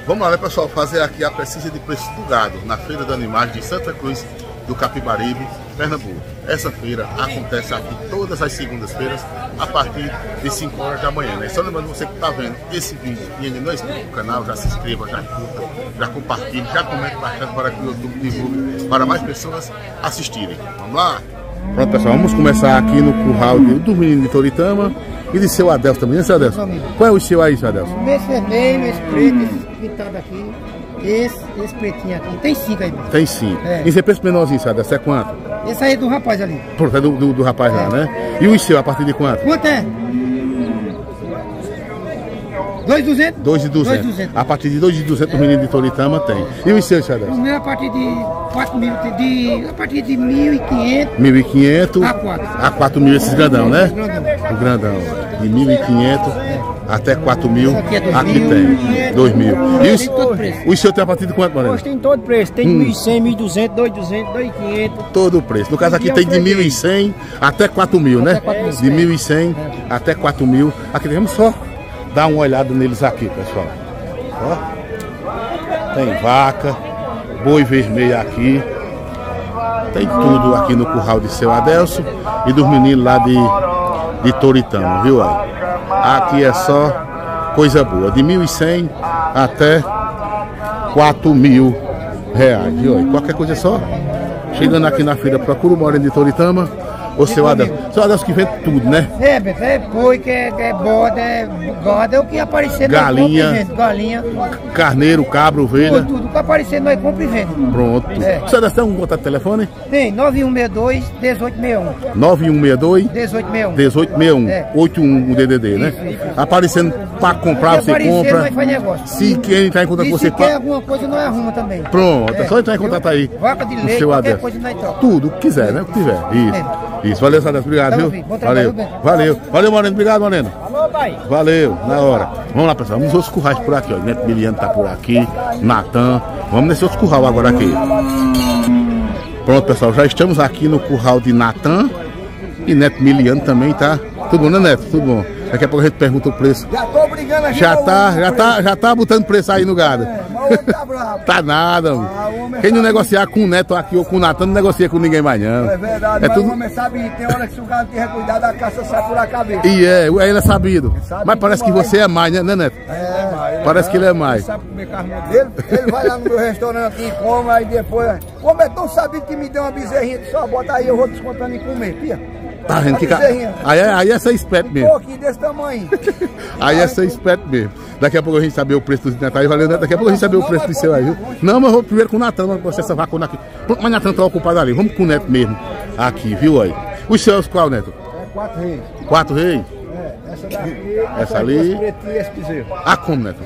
Vamos lá, né, pessoal, fazer aqui a pesquisa de preço do gado na Feira de Animais de Santa Cruz do Capibaribe, Pernambuco. Essa feira acontece aqui todas as segundas-feiras a partir de 5 horas da manhã, né? Só lembrando você que está vendo esse vídeo e ainda não é inscrito no canal, já se inscreva, já curta, já compartilhe, já comente bastante para que o YouTube divulgue para mais pessoas assistirem. Vamos lá? Pronto, pessoal, vamos começar aqui no curral do menino de Toritama e de seu Adelso também, né, seu Adelso? Qual é o seu aí, seu Adelso? Esse vermelho, esse preto, esse pintado aqui, esse pretinho aqui. Tem 5 aí mesmo. Tem 5. É. E esse preço menorzinho, seu Adelso, é quanto? Esse aí é do rapaz ali. Pronto, é do rapaz lá, né? E o seu, a partir de quanto? Quanto é? 2.200? 2.200. A partir de 2.200 o menino de Toritama tem. E o seu, seu Adelso? O meu a partir de 4.000, a partir de 1.500. 1.500 a 4.000 esses grandão, né? Grandão. O grandão. De 1.500 até 4.000 aqui é 2.000. aqui tem. 2.000. E Tem todo preço. o seu tem a partir de quanto, Moreno? Hoje tem todo preço, tem 1.100, 1.200, 2.200, 2.500. Todo o preço. No caso aqui tem de 1.100 até 4.000, né? Até 4.000. De 1.100 até 4.000. Aqui vamos só dar uma olhada neles aqui, pessoal. Ó. Tem vaca, boi vermelho aqui. Tem tudo aqui no curral de seu Adelso e dos meninos lá de Toritama, viu? Aqui é só coisa boa, de 1.100 até 4.000 reais, viu? Qualquer coisa é só chegando aqui na feira, procura o Moreno de Toritama ou seu Adelso. Seu Adelso que vende tudo, né? É boi, que é bode, é gado, é o que aparecer Galinha, galinha, carneiro, cabra, ovelha. tudo que aparecer nós compra e vende. Pronto. É. Seu Adelso tem um contato de telefone? Tem 9162-1861. 9162 1861. 1861, É. 81 o DDD, né? Isso. Aparecendo para comprar, você aparecer, compra. nós faz negócio. Se quem entrar em contato E com você, se quer alguma coisa, nós arruma também. pronto, é só entrar em contato aí. Vaca de com leite, seu qualquer Adelso. coisa nós troca. Tudo, o que quiser, né? O que tiver. Isso. Valeu, seu Adelso. Obrigado, Tá, viu? filho. Bom trabalho, Valeu. Beto. Valeu, Moreno. Obrigado, Moreno. Alô, pai. Valeu, na hora. Vamos lá, pessoal. Vamos nos outros currais por aqui, ó. Neto Miliano tá por aqui. Natan. Vamos nesse outro curral agora aqui. Pronto, pessoal. Já estamos aqui no curral de Natan. E Neto Miliano também tá. Tudo bom, né, Neto? Tudo bom. Daqui a pouco a gente pergunta o preço. Já tô brigando aqui. Já tá botando preço aí no gado. Mas o homem tá bravo. Tá nada, mano. o homem Quem não sabe. negociar com o Neto aqui ou com o Natan, não negocia com ninguém mais, não. É verdade, É mas tudo... o homem sabe, tem hora que se o cara tiver cuidado, a caça sai por a cabeça. E ele é sabido. Sabe Mas parece que demais. você é mais, né, Neto? Parece que ele é mais. Sabe comer carne dele? Ele vai lá no meu restaurante e come, aí depois... O homem é tão sabido que me deu uma bezerrinha de só bota aí, eu vou descontando em comer, pia. Tá vendo que bezerrinha. aí é ser esperto Um mesmo. pouquinho desse tamanho. Aí é ser esperto mesmo. Daqui a pouco a gente saber o preço do Neto aí. Valeu, Neto. Daqui a pouco a gente saber o preço do seu aí, viu? Não, mas eu vou primeiro com o Natan, vamos processar essa vacuna aqui. Pronto, mas Natan tá ocupado ali. Vamos com o Neto mesmo. Aqui, viu aí? Os seus qual, Neto? É 4 reis. 4 reis? É, essa daqui... Essa ali. Esse pretinho e esse bezerro. Ah, como, Neto?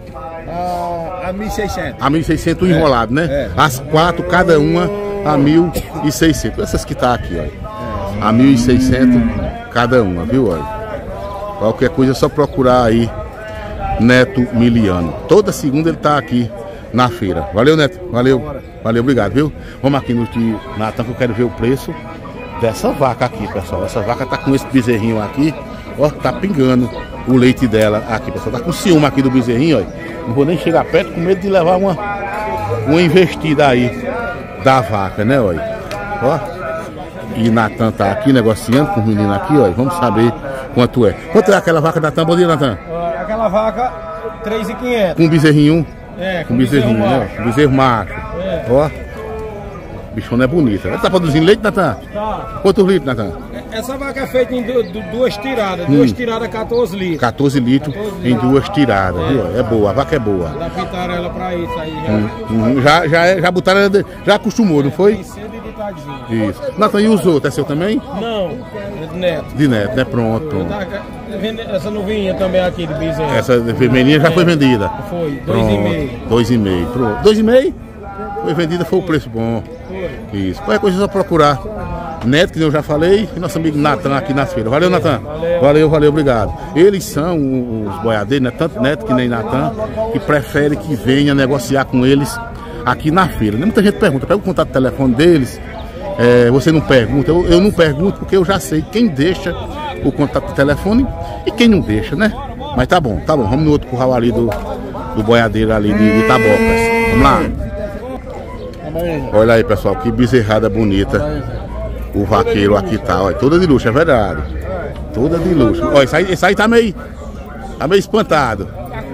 A 1.600. A 1.600 enrolado, né? É. As 4, cada uma a 1.600. Essas que tá aqui, ó. A 1.600 cada uma, viu? Olha. Qualquer coisa é só procurar aí Neto Miliano. Toda segunda ele tá aqui na feira. Valeu, Neto. Valeu, obrigado, viu? Vamos aqui no Natan que eu quero ver o preço dessa vaca aqui, pessoal. Essa vaca tá com esse bezerrinho aqui, ó, tá pingando o leite dela aqui, pessoal. Tá com ciúme aqui do bezerrinho, ó. Não vou nem chegar perto com medo de levar uma investida aí da vaca, né, ó. E Natan tá aqui negociando com o menino aqui, ó. Vamos saber quanto é. Quanto é aquela vaca, Natan? Bom dia, Natan. Aquela vaca, 3.500. Com bezerrinho. É, Com bezerrinho, né? Com bezerro macho. É. Ó. Bichona é bonita. Ela tá produzindo leite, Natan? Tá. Quantos litros, Natan? Essa vaca é feita em duas tiradas. Duas tiradas, 14 litros. 14 litros em 2 tiradas, viu? É boa, a vaca é boa. Adaptaram ela pra isso aí. Já botaram, já acostumou, não foi? Tem cedo e de tardinho. Isso. Natan, e os outros? É seu também? Não, é de neto. De Neto, né? Pronto. Essa novinha também aqui de bezerro. Essa vermelhinha já foi vendida. Foi, 2,5. Pronto, 2,5. Pronto. 2,5? Foi vendida, foi o preço bom. Isso. Qualquer coisa é só procurar Neto, que eu já falei, e nosso amigo Natan aqui nas feiras. Valeu, Natan. Valeu, obrigado. Eles são os boiadeiros, né? Tanto Neto que nem Natan, que prefere que venha negociar com eles aqui na feira. Muita gente pergunta, pega o contato do telefone deles. Você não pergunta, eu não pergunto porque eu já sei quem deixa o contato do telefone e quem não deixa, né? Mas tá bom, vamos no outro curral ali do boiadeiro ali de Itabocas. Vamos lá. Olha aí, pessoal, que bezerrada bonita. O vaqueiro aqui tá, olha, toda de luxo, é verdade. Toda de luxo. Olha, esse aí tá meio espantado.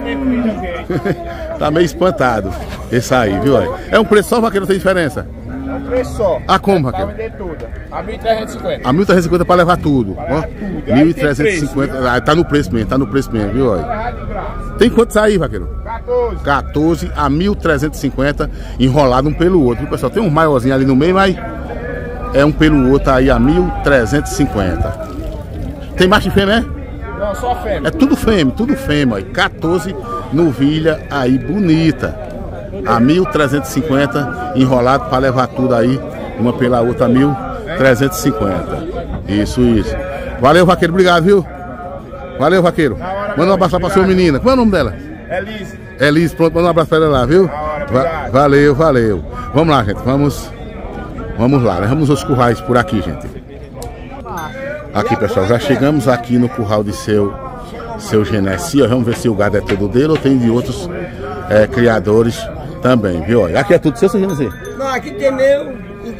Tá meio espantado. Esse aí, viu? Olha. É um preço só, vaqueiro, não tem diferença? É um preço só. A como, vaqueiro? Pra vender tudo. A 1.350. A 1.350 para levar tudo. Ó, 1.350. Tá no preço mesmo, viu? Olha. Tem quantos aí, vaqueiro? 14 a 1.350, enrolado um pelo outro, viu, pessoal? Tem um maiorzinho ali no meio, mas é um pelo outro aí a 1.350. Tem macho e fêmea, né? Não, só fêmea. É tudo fêmea, ó. 14 novilha aí bonita. A 1.350, enrolado para levar tudo aí, uma pela outra 1.350. Isso. Valeu, vaqueiro, obrigado, viu? Valeu, vaqueiro. Manda um abraço lá pra sua menina. Qual é o nome dela? Elise, pronto, manda um abraço pra ela lá, viu? Valeu. Vamos lá, gente, vamos lá, né? Vamos aos currais por aqui, gente. Aqui, pessoal, já chegamos aqui no curral de seu Genesi. Vamos ver se o gado é todo dele ou tem de outros criadores também, viu? Aqui é tudo seu Genesi? Não, aqui tem meu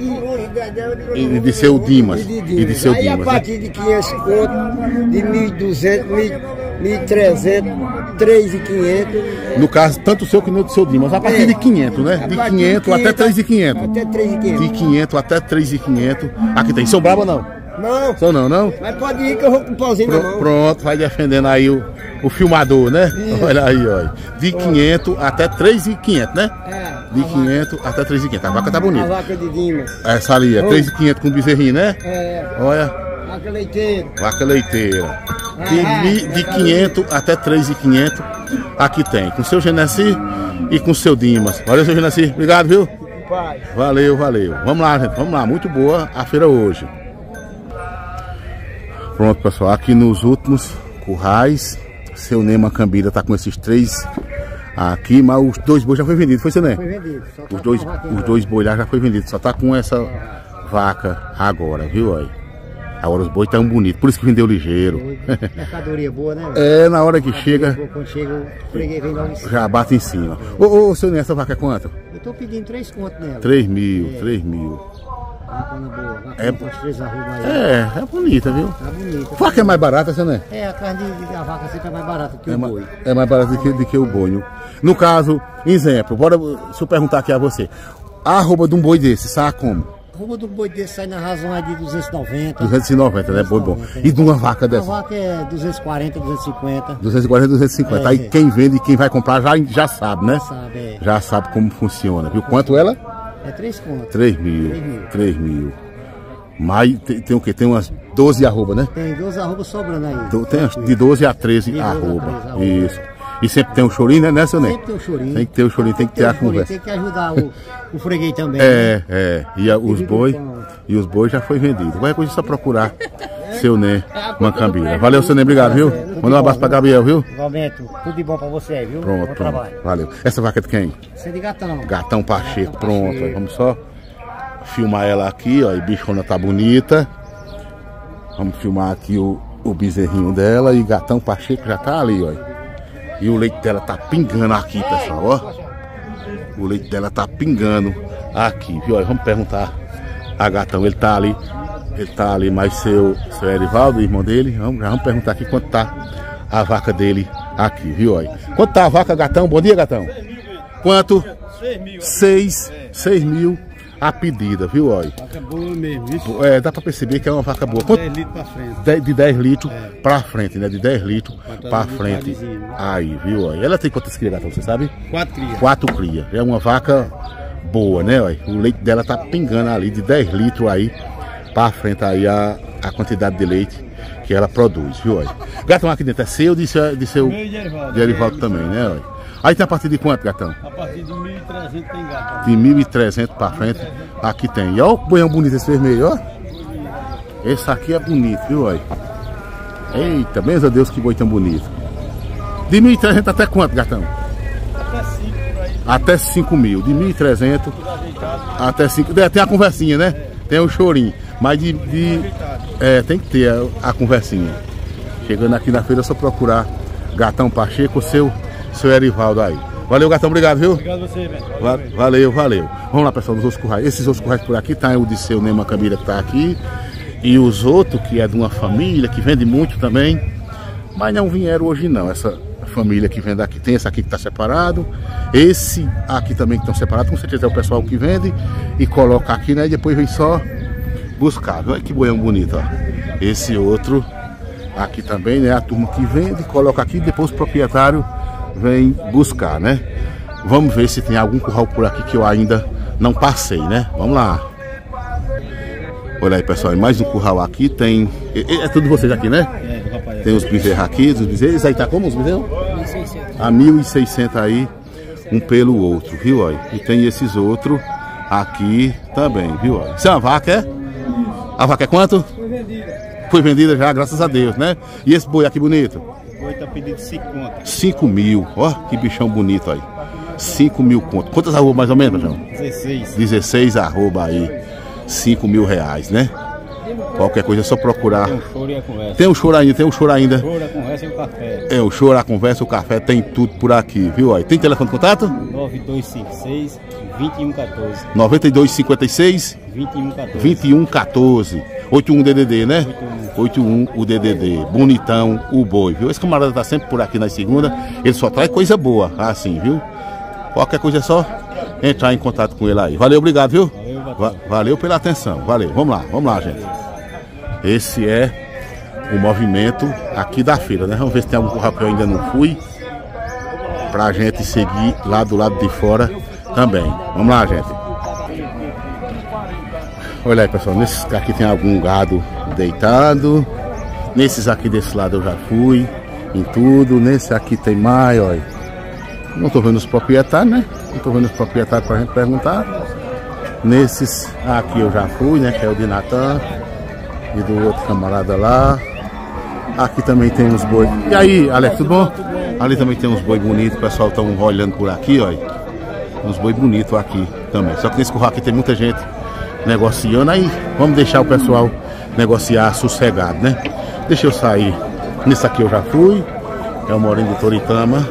e de seu Dimas. E de seu Aí Dimas, a partir de 500 conto, de 1.200, 1.300, 3.500. No caso, tanto o seu como o do seu Dimas. A partir de 500, né? De 500 até 3.500. Até 3.500. De 500 até 3.500. Aqui tem. São brabo ou não? Não. São não? Mas pode ir que eu vou com um pauzinho na mão. Pronto, vai defendendo aí o filmador, né? Isso. Olha aí, olha. De 500 até 3.500, né? De 500 até 3.500. A vaca tá bonita. A vaca de Dimas. Essa ali é 3.500 com bezerrinho, né? Olha. Vaca leiteira. Vaca leiteira. De 500 até 3.500. Aqui tem. Com seu Genesi e com seu Dimas. Valeu, seu Genesi. Obrigado, viu? Valeu. Vamos lá, gente. Vamos lá. Muito boa a feira hoje. Pronto, pessoal, aqui nos últimos currais, seu Nema Cambira tá com esses 3 aqui, mas os 2 bois já foi vendido, foi, seu Né? Foi vendido. Os dois bois já foi vendido, só tá com essa vaca agora, viu? Aí. Agora os bois tão bonitos, por isso que vendeu ligeiro. Mercadoria boa, né? Na hora que chega, quando chega, o freguês vem logo em cima. já bate em cima. Ô, seu Né, essa vaca é quanto? Eu tô pedindo 3 contos nela. 3.000. Vacona boa. É bonita, viu? Tá bonita. Vaca é mais barata, seu Né? A carne da vaca sempre é mais barata que o boi. É mais barato do que o boi. No caso, exemplo, se eu perguntar aqui a você, a arroba de um boi desse, sabe como? A arroba de um boi desse sai na razão de 290. 290, né? Boi bom. E de uma vaca dessa? Uma vaca é 240, 250. 240, 250. Aí quem vende e quem vai comprar já sabe, né? Já sabe como funciona. Viu quanto ela? É 3 contos. 3.000. Mas tem o quê? Tem umas 12 arroba, né? Tem 12 arroba sobrando aí. Tem de 12 a 13 arroba. Isso. E sempre tem um chorinho, né, seu Né? Sempre tem um chorinho. Tem que ter o chorinho, tem que ter a conversa. Tem que ajudar o freguês também. E os bois já foi vendido. Qualquer coisa é só procurar seu Né Mancambira. Valeu, seu Né, obrigado, viu? Manda um abraço pra Gabriel, viu? Igualmente, tudo de bom pra você, viu? Pronto. Valeu. Essa vaca é de quem? Essa é de Gatão. Gatão Pacheco, pronto. Vamos só filmar ela aqui, ó. E bichona tá bonita. Vamos filmar aqui o bezerrinho dela. E Gatão Pacheco já tá ali, ó. E o leite dela tá pingando aqui, pessoal, ó. O leite dela tá pingando aqui, viu? Vamos perguntar a Gatão, ele tá ali, mas seu Erivaldo, irmão dele, vamos perguntar aqui quanto tá a vaca dele aqui, viu? Quanto tá a vaca, Gatão? Bom dia, Gatão. Quanto? 6.000 a pedida, viu? Vaca boa mesmo, isso. Dá pra perceber que é uma vaca boa. 10 litros pra frente. De 10 litros pra frente, né? De 10 litros pra frente. Aí, viu? Ela tem quantas crias, Gatão, você sabe? 4 crias. 4 crias. É uma vaca boa, né? O leite dela tá pingando ali de 10 litros aí pra frente aí a quantidade de leite que ela produz, viu? Gatão, aqui dentro é seu de seu de Erivaldo também, né? Aí tem a partir de quanto, Gatão? A partir de 1.300 tem gato. De 1.300 pra frente, aqui tem. E olha o boião bonito esse vermelho, ó. Esse aqui é bonito, viu? Eita, benza a Deus, que boi tão bonito. De 1.300 até quanto, Gatão? Até 5 por aí. Até 5.000. De 1.300 até 5. Tem a conversinha, né? Tem o chorinho. Mas tem que ter a conversinha. Chegando aqui na feira, é só procurar Gatão Pacheco, seu Erivaldo aí. Valeu, gatão, obrigado, viu? Obrigado a você, velho. Valeu. Vamos lá, pessoal, nos outros currais. Esses outros currais por aqui, tá o de seu Nema Camila que tá aqui. E os outros, que é de uma família, que vende muito também. Mas não vieram hoje não, essa família que vende aqui. Tem esse aqui que tá separado. Esse aqui também que estão separados. Com certeza é o pessoal que vende e coloca aqui, né? E depois vem só buscar. Olha que boião bonito, ó. Esse outro aqui também, né? A turma que vende, coloca aqui, depois o proprietário vem buscar, né? Vamos ver se tem algum curral por aqui que eu ainda não passei, né? Vamos lá. Olha aí, pessoal, mais um curral aqui, tem... É tudo de vocês aqui, né? É, rapaz. Tem os bezerros aqui, os bezerros. Aí tá como os bezerros? 1.600. A 1.600 aí, um pelo outro, viu? Olha. E tem esses outros aqui também, viu? Olha. Isso é uma vaca, é? A vaca é quanto? Foi vendida. Foi vendida já, graças a Deus, né? E esse boi aqui bonito? O boi tá pedindo 5 contas. 5 mil, ó, que bichão bonito aí. 5 mil conto. Quantas arroba mais ou menos, João? 16. 16 arroba aí. 5 mil reais, né? Qualquer coisa é só procurar. Tem um choro e a conversa. Tem um choro ainda, tem um choro ainda. Choro, a conversa e o café. É, o choro, a conversa, o café, tem tudo por aqui, viu? Olha, tem telefone de contato? 9256 2114. 9256 2114. 2114. 81 DDD, né? 81 o DDD. Bonitão o boi, viu? Esse camarada tá sempre por aqui na segunda. Ele só traz coisa boa, assim, viu? Qualquer coisa é só entrar em contato com ele aí. Valeu, obrigado, viu? Valeu pela atenção. Valeu. Vamos lá, gente. Esse é o movimento aqui da feira, né? Vamos ver se tem algum curral que eu ainda não fui, pra gente seguir lá do lado de fora também. Vamos lá, gente. Olha aí, pessoal, nesses aqui tem algum gado deitado. Nesses aqui desse lado eu já fui em tudo. Nesse aqui tem mais, olha. Não tô vendo os proprietários, né? Não tô vendo os proprietários pra gente perguntar. Nesses aqui eu já fui, né? Que é o de Natan e do outro camarada lá. Aqui também tem uns boi. E aí, Alex, tudo bom? Ali também tem uns boi bonitos. O pessoal tá olhando por aqui, olha. Uns boi bonitos aqui também. Só que nesse curral aqui tem muita gente negociando. Aí vamos deixar o pessoal negociar sossegado, né? Deixa eu sair. Nesse aqui eu já fui. É o Moreno de Toritama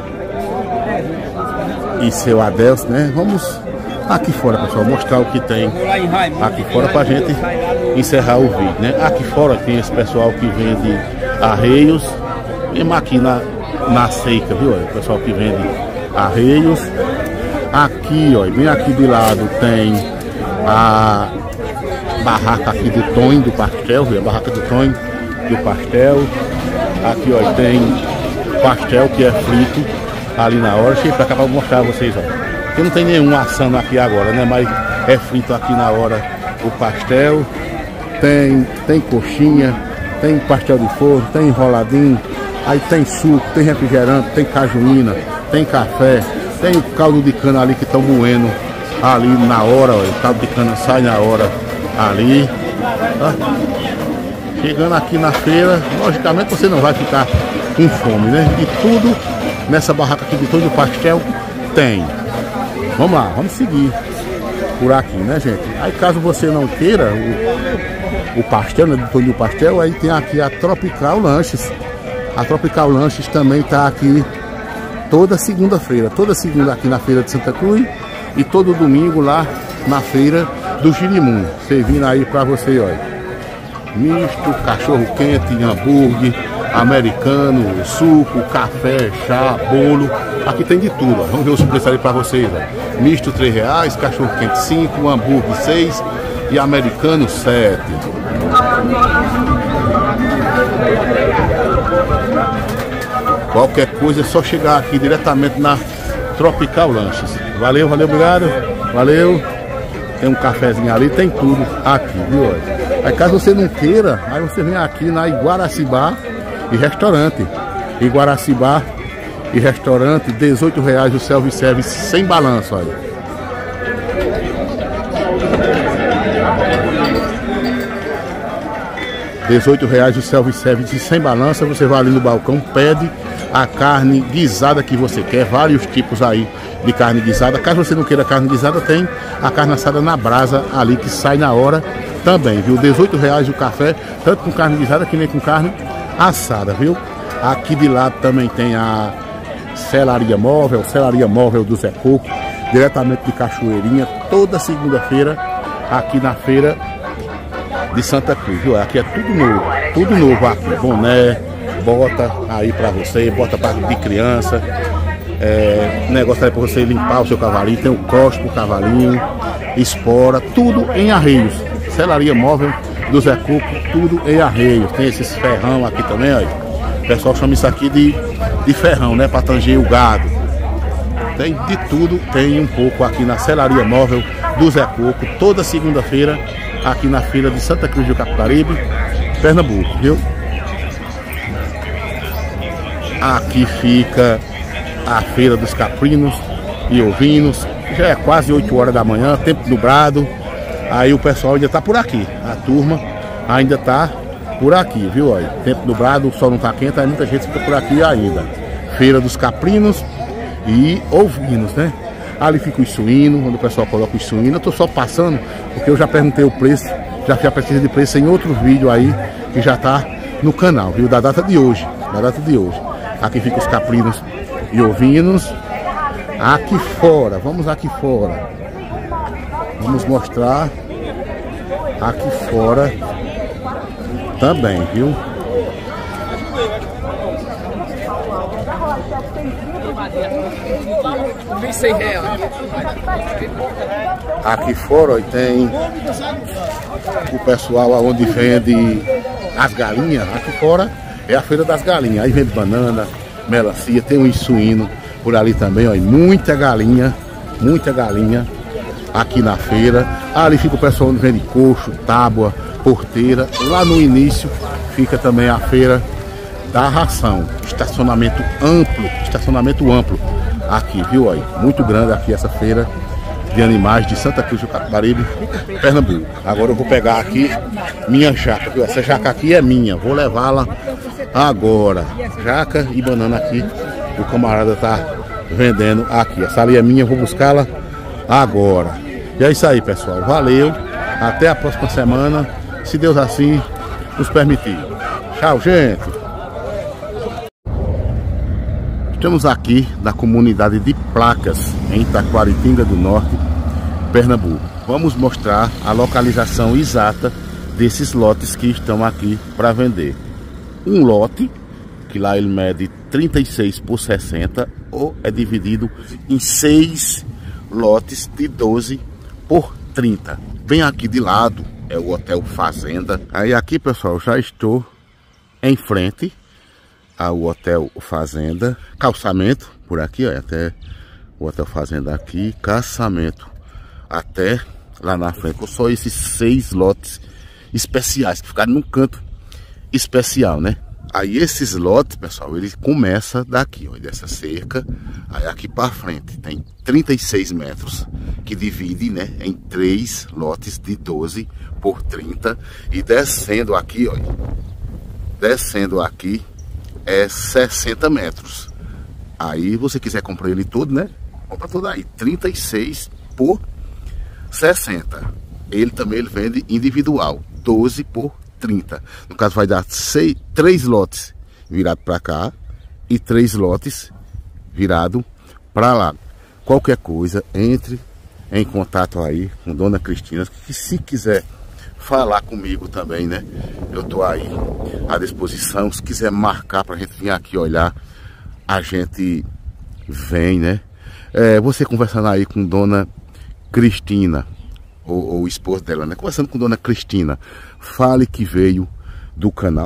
e seu Adelso, né? Vamos aqui fora, pessoal, mostrar o que tem aqui fora pra gente encerrar o vídeo, né? Aqui fora tem esse pessoal que vende arreios, mesmo aqui na seca, viu? O pessoal que vende arreios. Aqui, ó, bem aqui de lado tem a barraca aqui do Tonho do Pastel, viu? A barraca do Tonho do Pastel. Aqui, ó, tem pastel que é frito ali na hora. Cheguei pra cá pra mostrar a vocês, ó. Eu não tem nenhum assando aqui agora, né? Mas é frito aqui na hora o pastel. Tem coxinha, tem pastel de forno, tem enroladinho. Aí tem suco, tem refrigerante, tem cajuína, tem café. Tem o caldo de cana ali que estão moendo ali na hora, ó. O caldo de cana sai na hora ali. Tá? Chegando aqui na feira, logicamente você não vai ficar com fome, né? E tudo nessa barraca aqui de todo o pastel tem. Vamos lá, vamos seguir por aqui, né, gente? Aí caso você não queira o pastel, né, do Toninho Pastel, aí tem aqui a Tropical Lanches. A Tropical Lanches também tá aqui toda segunda-feira. Toda segunda aqui na feira de Santa Cruz e todo domingo lá na feira do Girimum. Servindo aí pra você, olha. Misto, cachorro quente, hambúrguer, americano, suco, café, chá, bolo. Aqui tem de tudo, ó. Vamos ver os preços ali pra vocês, ó. Misto R$3, cachorro quente 5, hambúrguer 6 e americano 7. Qualquer coisa é só chegar aqui diretamente na Tropical Lanches. Valeu, valeu, obrigado. Valeu. Tem um cafezinho ali, tem tudo aqui, viu? Aí caso você não queira, aí você vem aqui na Iguaracibá e Restaurante. Iguaracibá e Restaurante, R$18 o self-service sem balanço, olha. R$18 o self-service sem balança. Você vai ali no balcão, pede a carne guisada que você quer, vários tipos aí de carne guisada. Caso você não queira carne guisada, tem a carne assada na brasa ali que sai na hora também, viu? R$18 o café, tanto com carne guisada que nem com carne assada, viu? Aqui de lado também tem a Selaria móvel do Zé Coco, diretamente de Cachoeirinha, toda segunda-feira, aqui na feira de Santa Cruz, viu? Aqui é tudo novo aqui, boné, bota aí pra você, bota de criança, negócio aí pra você limpar o seu cavalinho, tem o croche pro cavalinho, espora, tudo em Arreios. Selaria móvel do Zé Coco, tudo em Arreios. Tem esses ferrão aqui também, ó. O pessoal chama isso aqui de ferrão, né? Pra tanger o gado. Tem de tudo, tem um pouco aqui na Selaria móvel do Zé Coco, toda segunda-feira, aqui na feira de Santa Cruz do Capibaribe, Pernambuco, viu? Aqui fica a feira dos caprinos e ovinos. Já é quase 8 horas da manhã, tempo nublado. Aí o pessoal ainda tá por aqui. A turma ainda tá por aqui, viu? Olha, tempo nublado, o sol não tá quente, aí muita gente fica por aqui ainda. Feira dos caprinos e ovinos, né? Ali fica os suínos, onde o pessoal coloca os suínos. Eu tô só passando, porque eu já perguntei o preço, já fiz a pesquisa de preço em outro vídeo aí, que já tá no canal, viu? Da data de hoje, Aqui fica os caprinos e ovinos. Aqui fora, vamos aqui fora. Vamos mostrar aqui fora também, viu? Aqui fora ó, tem o pessoal onde vende as galinhas. Aqui fora é a feira das galinhas. Aí vende banana, melancia, tem um suíno por ali também, ó, e muita galinha aqui na feira. Ali fica o pessoal onde vende coxo, tábua, porteira. Lá no início fica também a feira da ração. Estacionamento amplo aqui, viu aí? Muito grande aqui essa feira de animais de Santa Cruz do Capibaribe, Pernambuco. Agora eu vou pegar aqui minha jaca, viu? Essa jaca aqui é minha, vou levá-la agora. Jaca e banana aqui, o camarada tá vendendo aqui. Essa ali é minha, eu vou buscá-la agora. E é isso aí, pessoal. Valeu. Até a próxima semana, se Deus assim nos permitir. Tchau, gente. Estamos aqui na comunidade de Placas, em Taquaritinga do Norte, Pernambuco. Vamos mostrar a localização exata desses lotes que estão aqui para vender. Um lote, que lá ele mede 36 por 60, ou é dividido em 6 lotes de 12 por 30. Bem aqui de lado é o Hotel Fazenda. Aí aqui, pessoal, já estou em frente ao Hotel Fazenda. Calçamento por aqui, ó, até o Hotel Fazenda aqui. Calçamento até lá na frente. Com só esses 6 lotes especiais que ficaram num canto especial, né? Aí esses lotes, pessoal, ele começa daqui, ó, dessa cerca. Aí aqui para frente tem 36 metros, que divide, né, em 3 lotes de 12 por 30. E descendo aqui, ó, descendo aqui é 60 metros. Aí você quiser comprar ele todo, né, compra todo aí, 36 por 60. Ele também ele vende individual, 12 por 30. No caso vai dar 3 lotes virado para cá e 3 lotes virado para lá. Qualquer coisa, entre em contato aí com Dona Cristina, que se quiser falar comigo também, né, eu tô aí à disposição. Se quiser marcar pra gente vir aqui olhar, a gente vem, né? Você conversando aí com Dona Cristina, ou o esposo dela, né? Conversando com Dona Cristina, fale que veio do canal